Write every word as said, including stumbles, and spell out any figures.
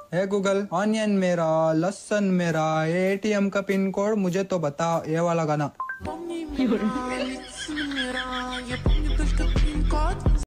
है Google, onion मेरा, लहसुन मेरा, एटीएम का पिन कोड मुझे तो बताओ, ये वाला गाना।